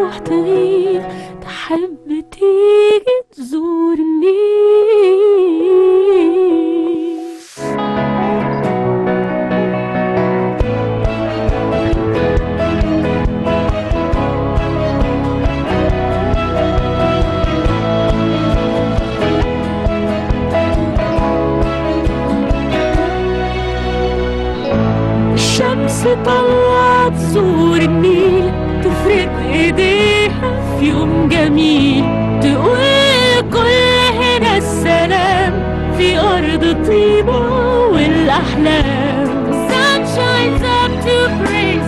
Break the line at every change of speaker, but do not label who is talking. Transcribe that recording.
تروح تغيب، تحب تيجي تزورني. الشمس طلعت تزور النيل، تفرد ايديها في يوم جميل، تقول كل هنا السلام في أرض طيبة والأحلام. Sun shines up to praise